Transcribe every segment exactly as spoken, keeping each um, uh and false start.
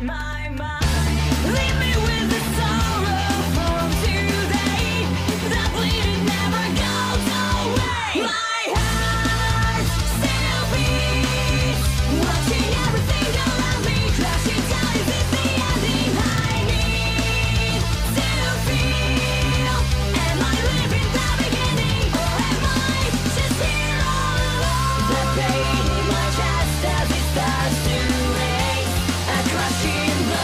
in my mind. Leave me with the sorrow from today. The bleeding never goes away. My heart still beats, watching everything around me crashing down. Is this the ending I need to feel? Am I living the beginning, or am I just here all alone? The pain in my chest as it starts to race, a crushing blow.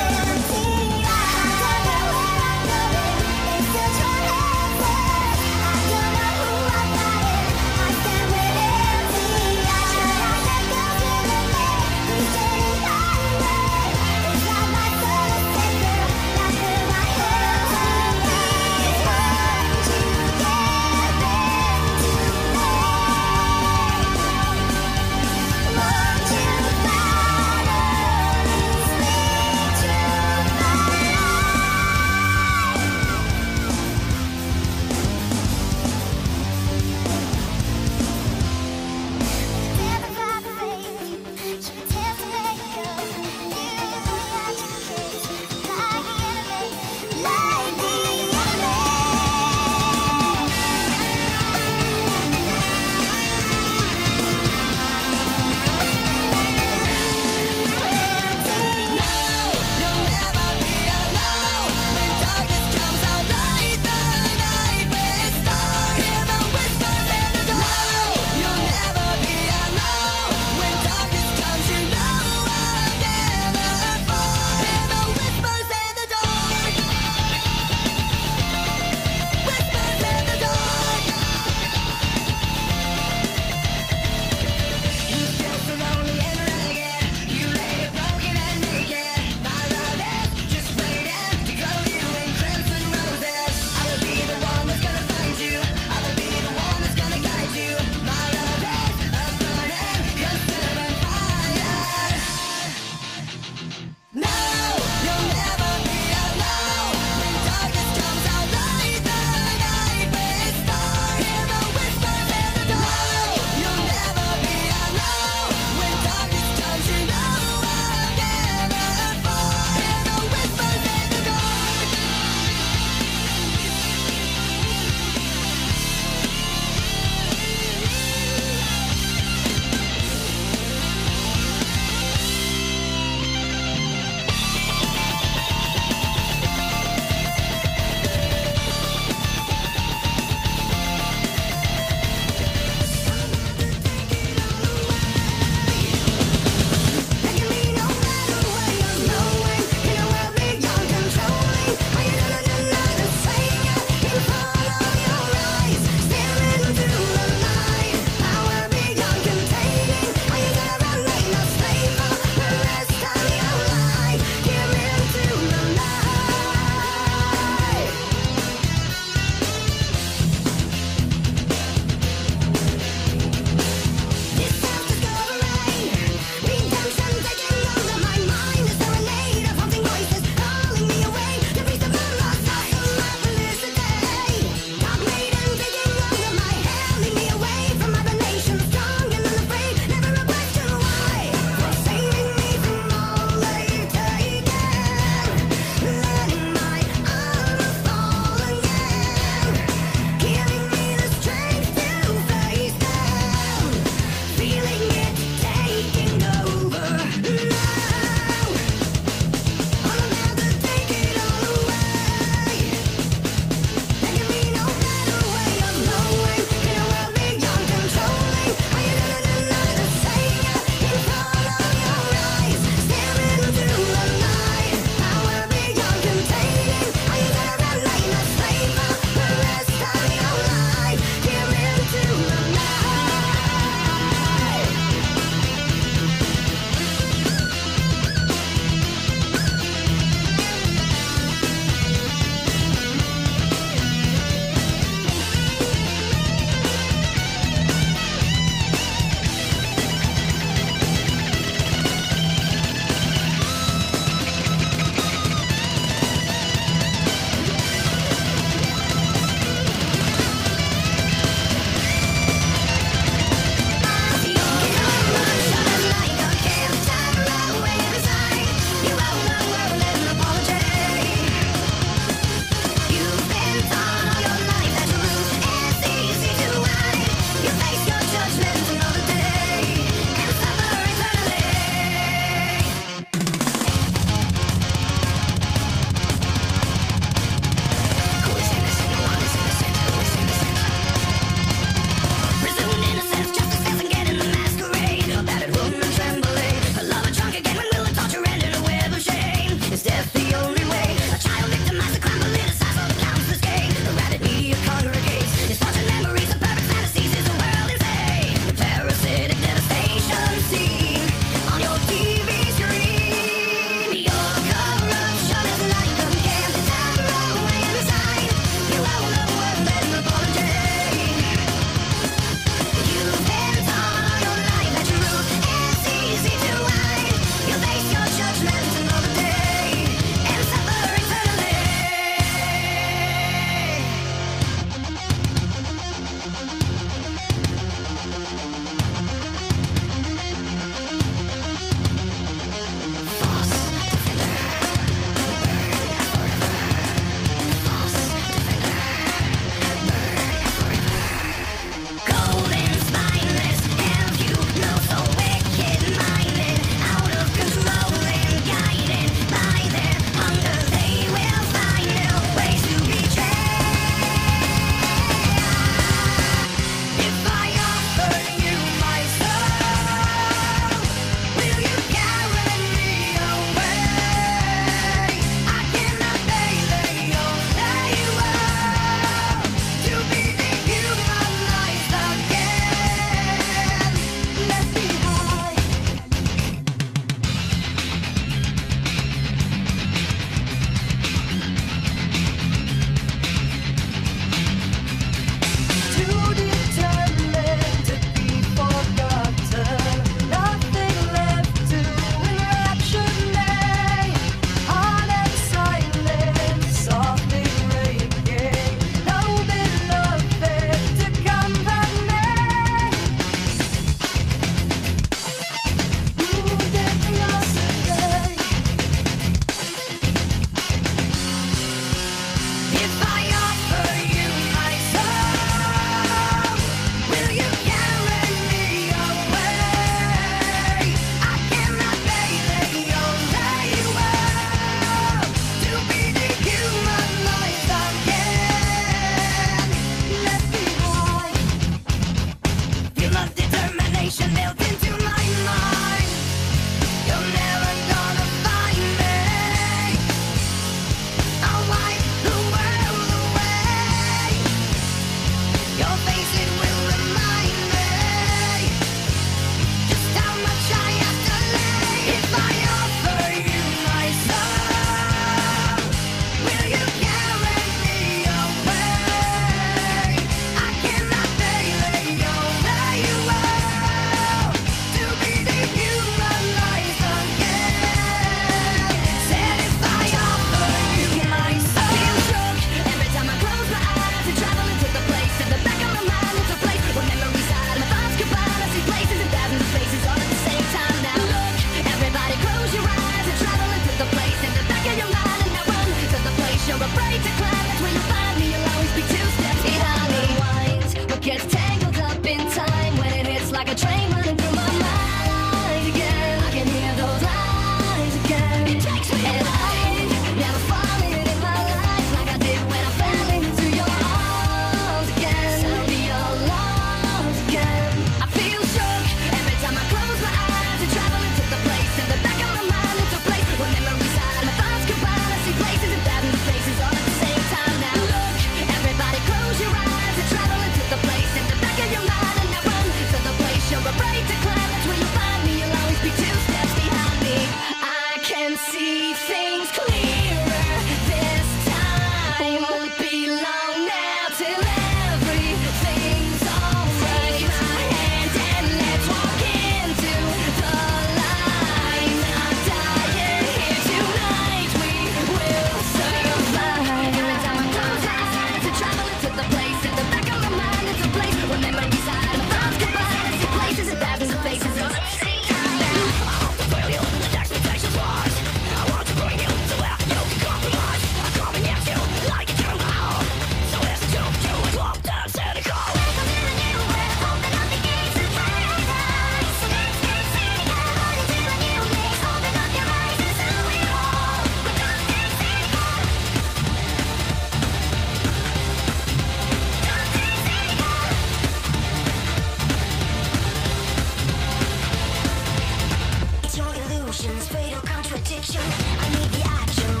Fatal contradiction. I need the action.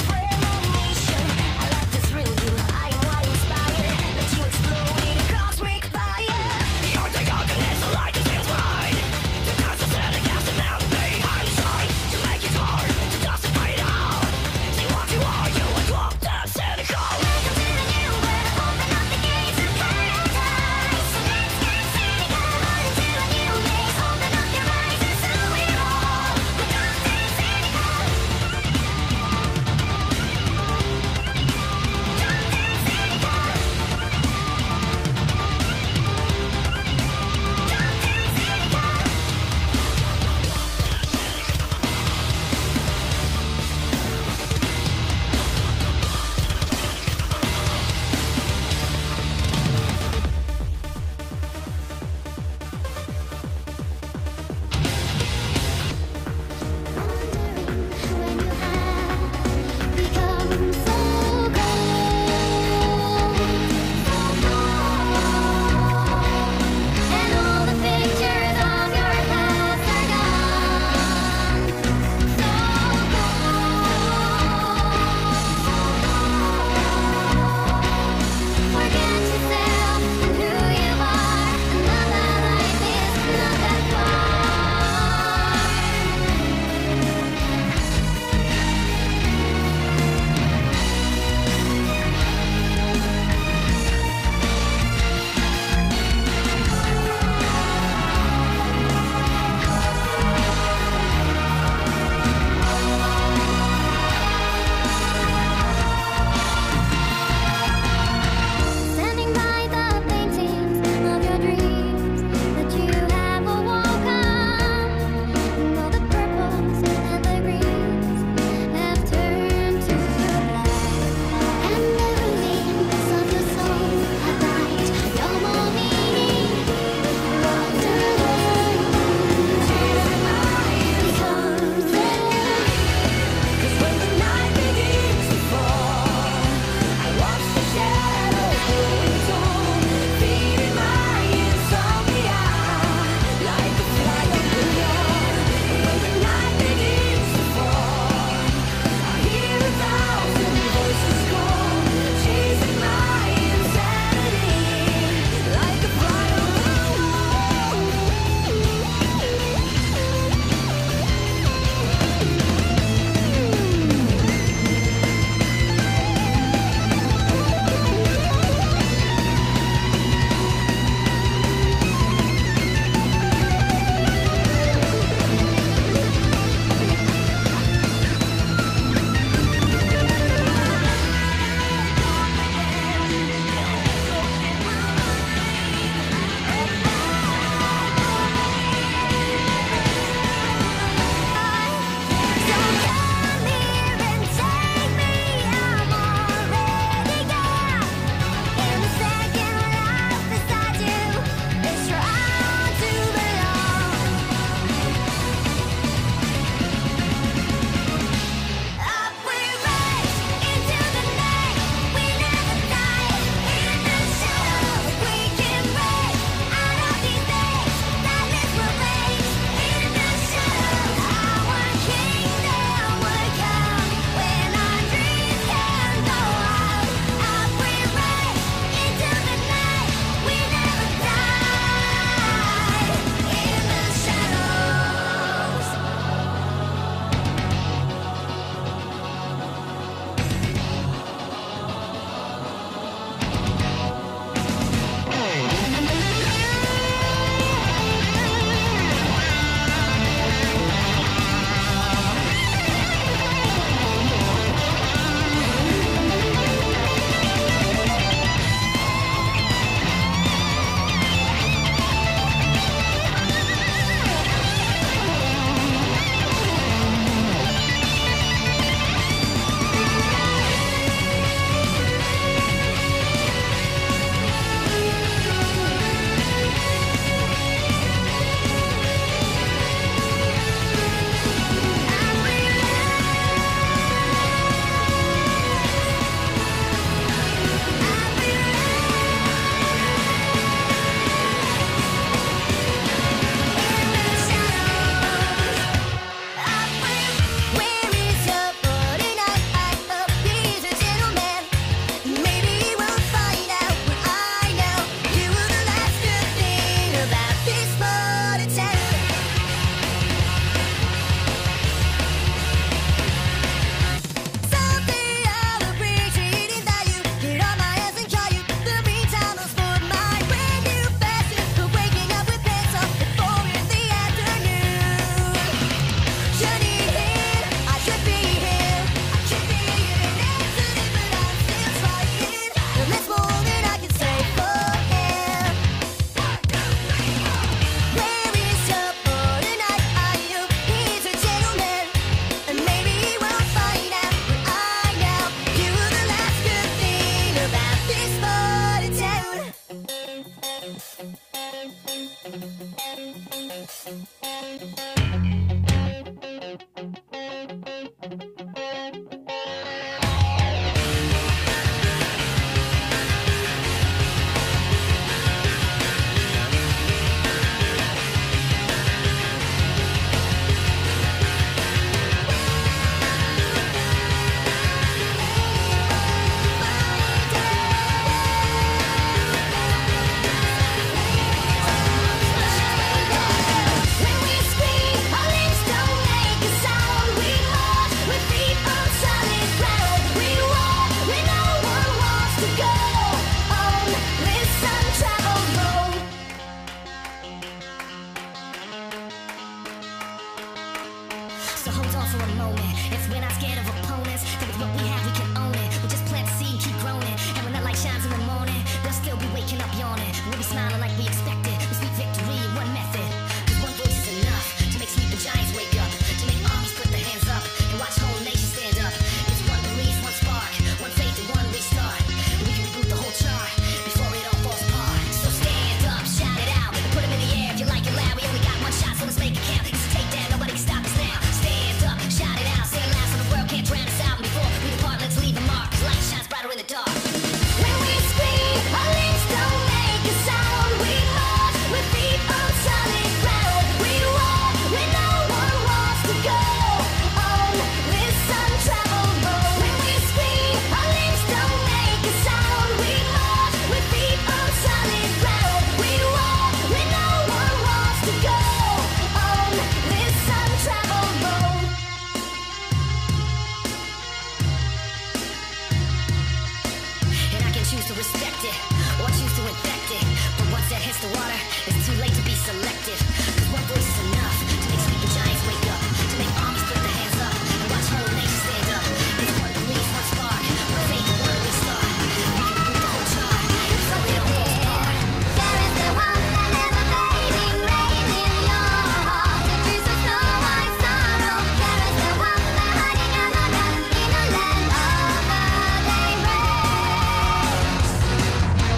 choose to respect it or choose to infect it. But once that hits the water, it's too late to be selective. Cause one voice is enough to make sleeping giants wake up, to make armies put their hands up and watch whole nations stand up. It's one belief, one spark, one faith, one restart. We can move the whole chart, so it all falls apart. There is the one that never fading rain in your heart. The truth of snow white sorrow. There is the one that hiding out on us in the land of the daybreak.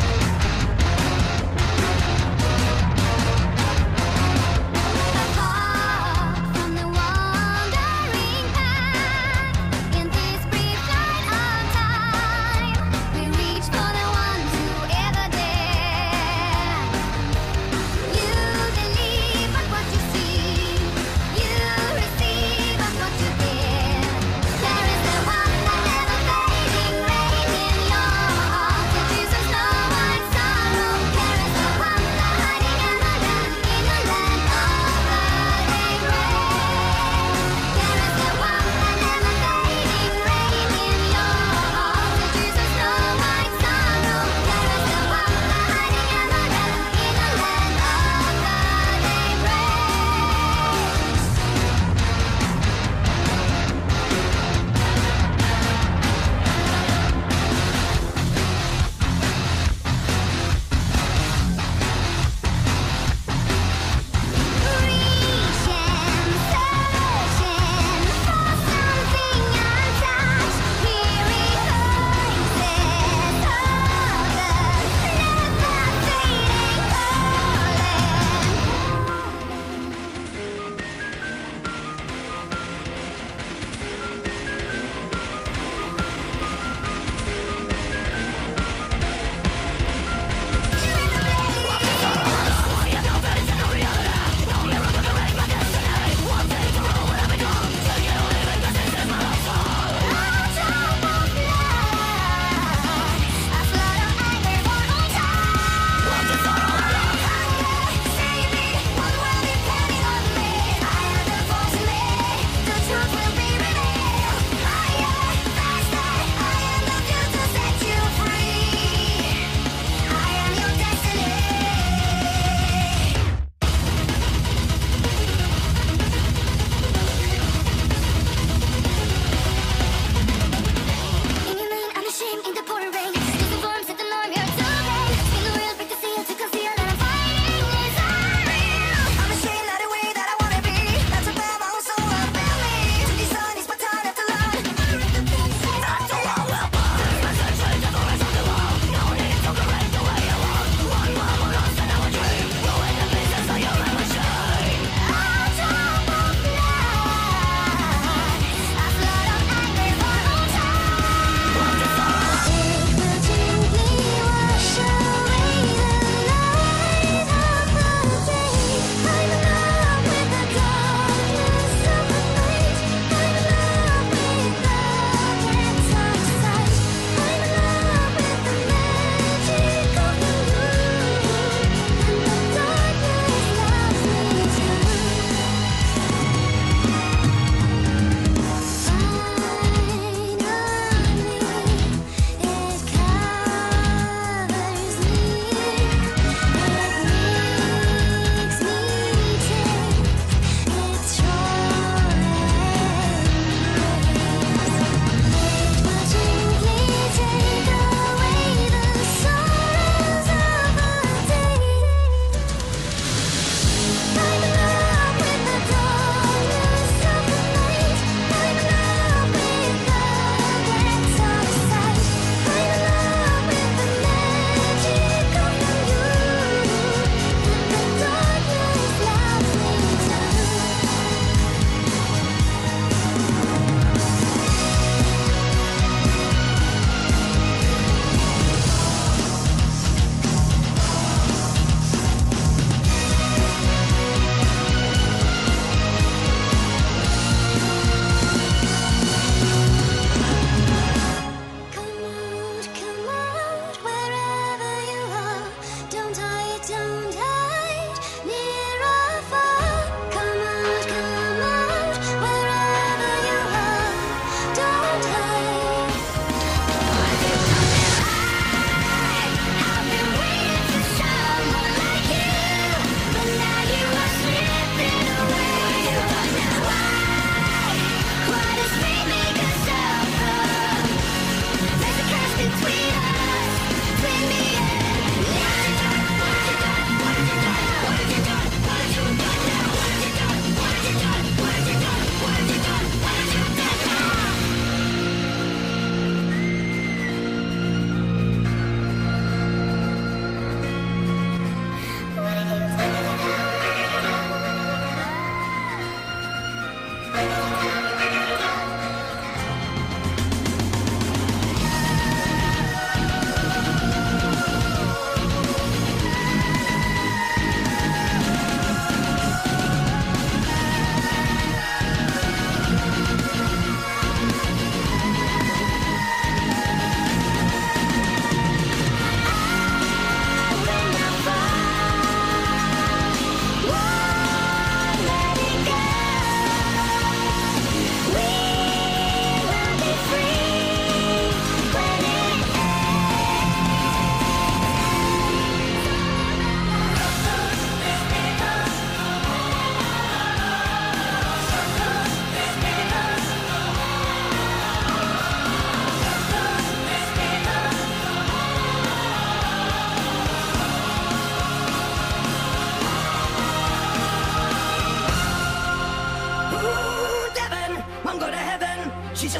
A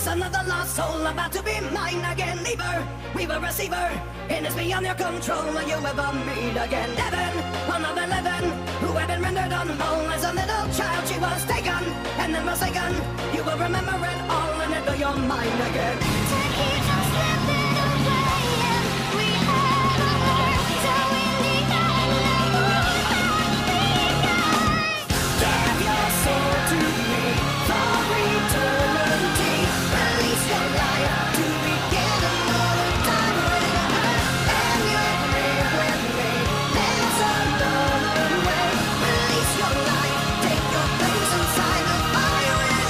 just another lost soul about to be mine again. Lever, weaver, receiver, and it's beyond your control. Will you ever meet again? Devon, another eleven, who had been rendered unwhole as a little child. She was taken and then forsaken. You will remember it all and it'll be your mind again. Take it just slipping away, and we have a heart, so in the end, Give your soul to me for eternity. Release your life to begin another time with her. And you're free with me. There's another way. Release your life. Take your place inside the fire and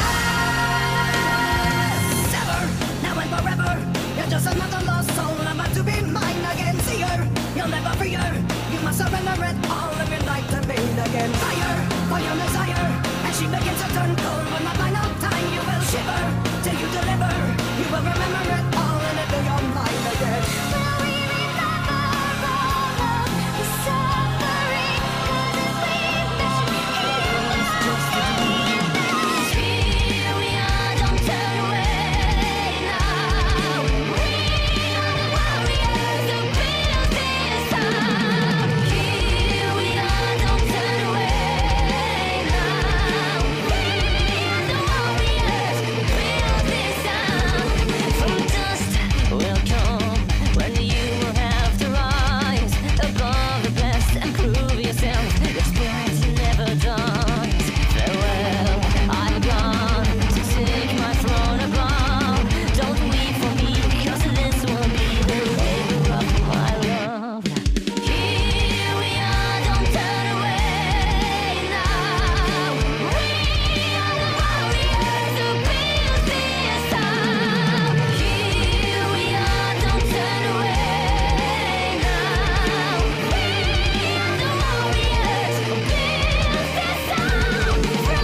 light. Sever, now and forever. You're just another lost soul about to be mine again. See her, you'll never free her. You must surrender it all if you'd like to be again. Fire for your desire, as she begins to turn cold. When the final time you will shiver till you deliver. You will remember it all and it'll be your mind again. will we remember all of the suffering? 'Cause we've been here we are, don't turn away now. We are the warriors who built this town. Here we are, don't turn away now. We are the warriors who built this town. From dust will come when you will have to rise above the best and prove yourself. The spirit never dies. Farewell, I'm gone to take my throne above. Don't weep for me, 'cause this will be the labor of my love. Here we are, don't turn away now. We are the warriors who built this town. Here we are, don't turn away now. We are the warriors who built this town. From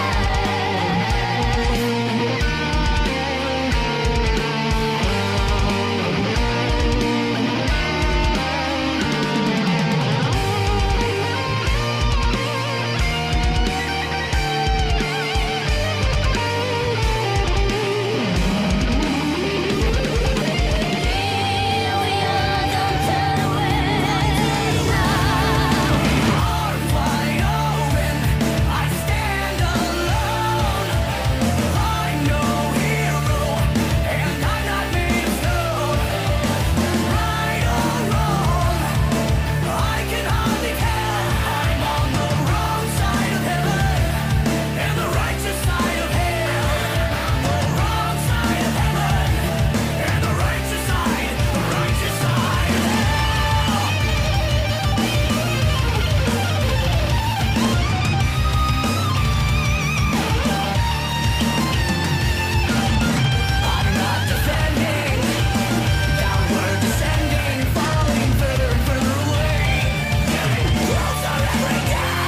Here we are, don't turn away now. Arms wide open, I stand alone. I'm no hero, and I'm not made of stone. Right or wrong, I can hardly tell. I'm on the wrong side of heaven, and the righteous side of hell. The wrong side of heaven, and the righteous side, the righteous side of hell. I'm not defending, downward descending, falling further and further away, getting closer every day.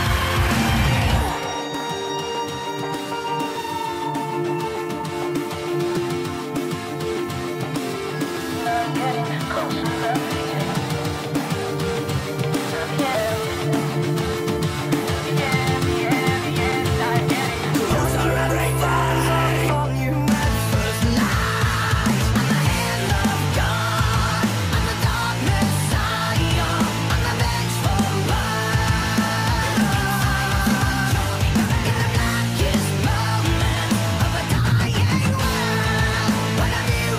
Closer every day. On you at first light. I'm the hand of God. I'm the dark Messiah. I'm the vengeful one. In the blackest moment of a dying world, what have you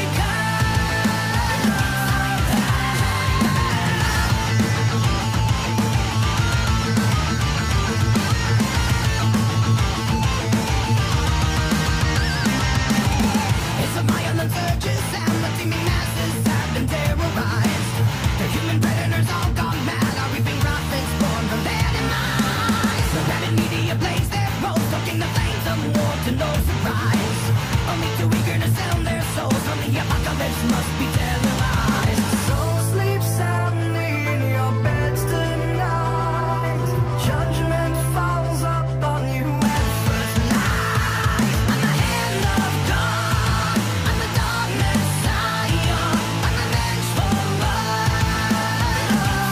It's a violent surges and the teeming masses have been terrorized. The human predators all gone mad are reaping profits born from their demise. The rabid media plays their role, stoking the flames of war to no surprise. Only too eager to sell their souls from the apocalypse must be televised. So sleep soundly in your beds tonight. Judgment falls upon you at first light. I'm the hand of God. I'm the dark Messiah. I'm the vengeful one.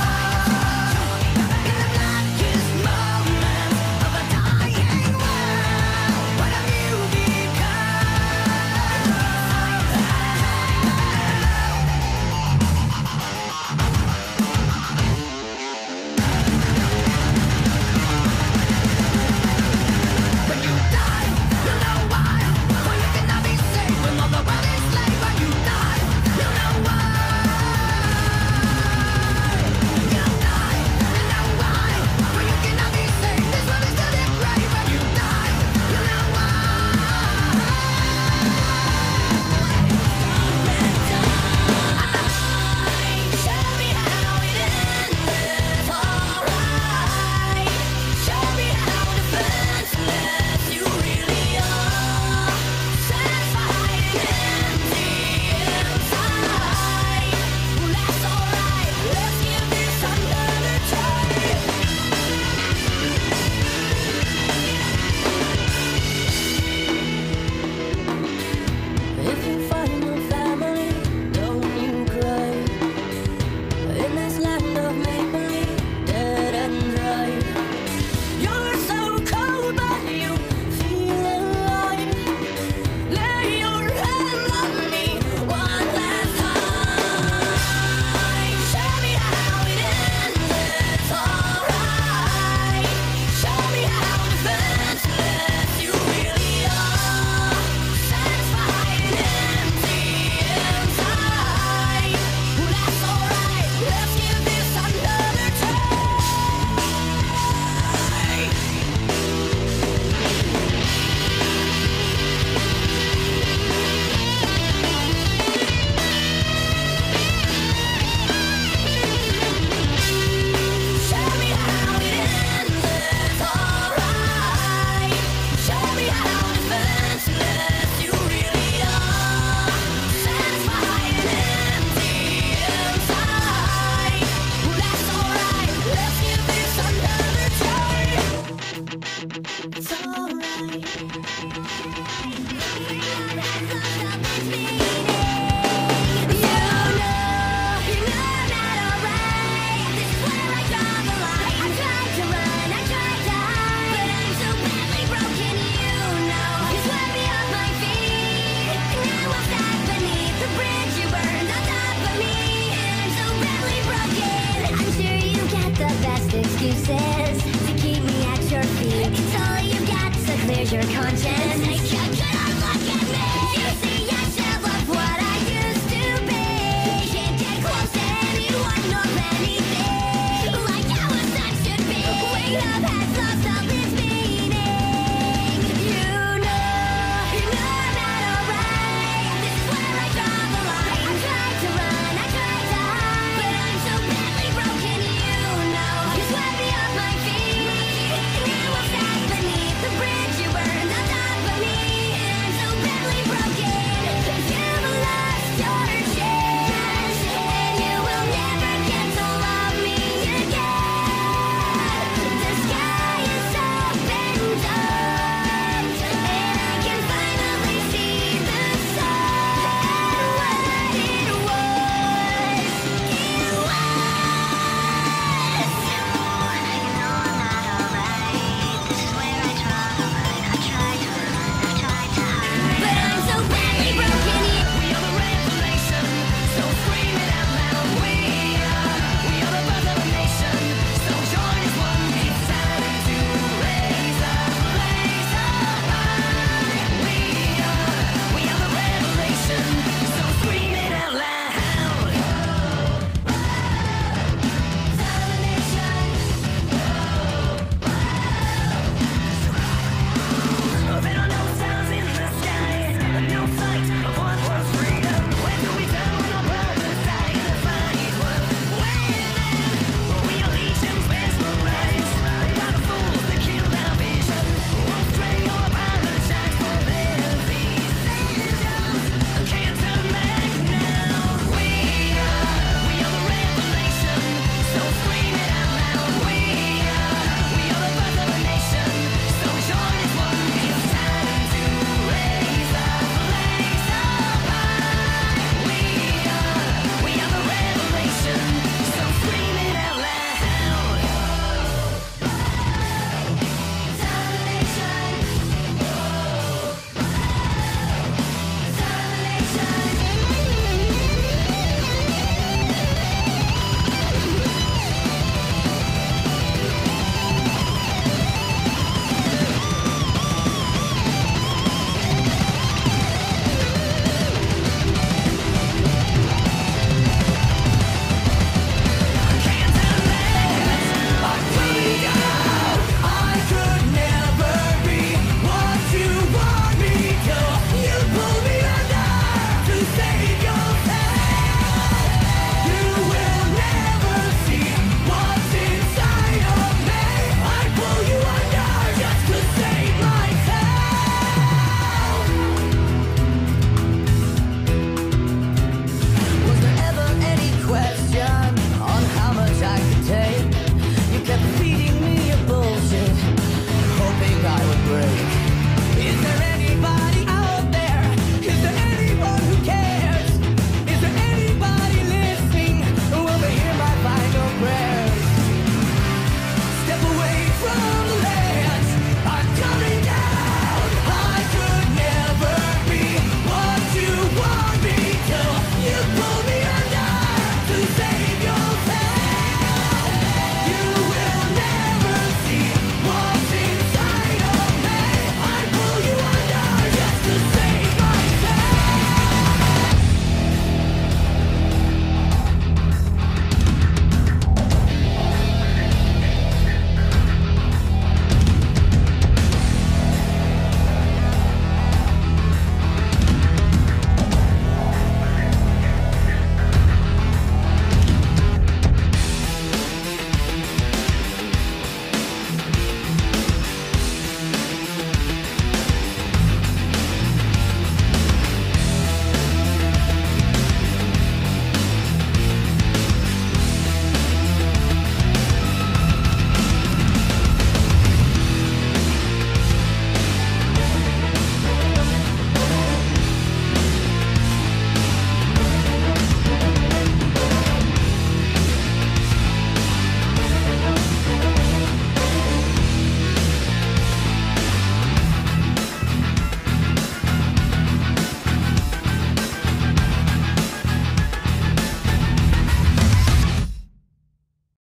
In the blackest moment of a dying world, what have you become? punch and